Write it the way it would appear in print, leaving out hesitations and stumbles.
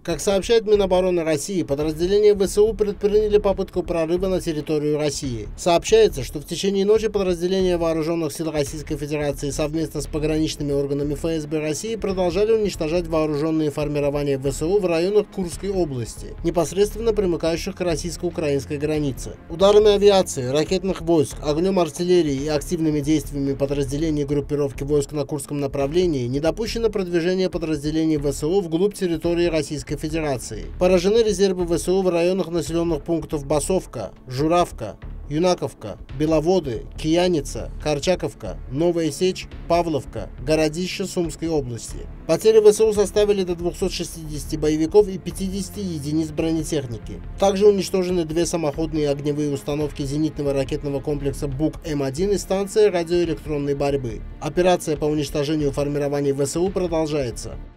Как сообщает Минобороны России, подразделения ВСУ предприняли попытку прорыва на территорию России. Сообщается, что в течение ночи подразделения Вооруженных сил Российской Федерации совместно с пограничными органами ФСБ России продолжали уничтожать вооруженные формирования ВСУ в районах Курской области, непосредственно примыкающих к российско-украинской границе. Ударами авиации, ракетных войск, огнем артиллерии и активными действиями подразделений группировки войск на Курском направлении не допущено продвижение подразделений ВСУ вглубь территории Российской Федерации. Поражены резервы ВСУ в районах населенных пунктов Басовка, Журавка, Юнаковка, Беловоды, Кияница, Корчаковка, Новая Сечь, Павловка, Городище Сумской области. Потери ВСУ составили до 260 боевиков и 50 единиц бронетехники. Также уничтожены 2 самоходные огневые установки зенитного ракетного комплекса БУК-М1 и станция радиоэлектронной борьбы. Операция по уничтожению формирований ВСУ продолжается.